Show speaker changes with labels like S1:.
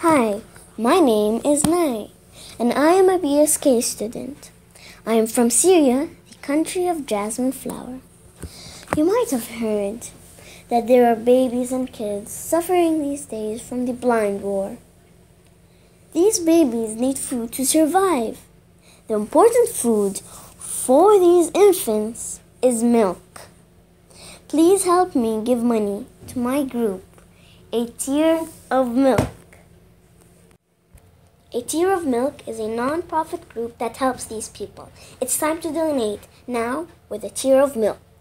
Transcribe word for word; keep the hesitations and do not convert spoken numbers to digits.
S1: Hi, my name is Nai, and I am a B S K student. I am from Syria, the country of jasmine flower. You might have heard that there are babies and kids suffering these days from the blind war. These babies need food to survive. The important food for these infants is milk. Please help me give money to my group, A Tear of Milk. A Tear of Milk is a non-profit group that helps these people. It's time to donate now with A Tear of Milk.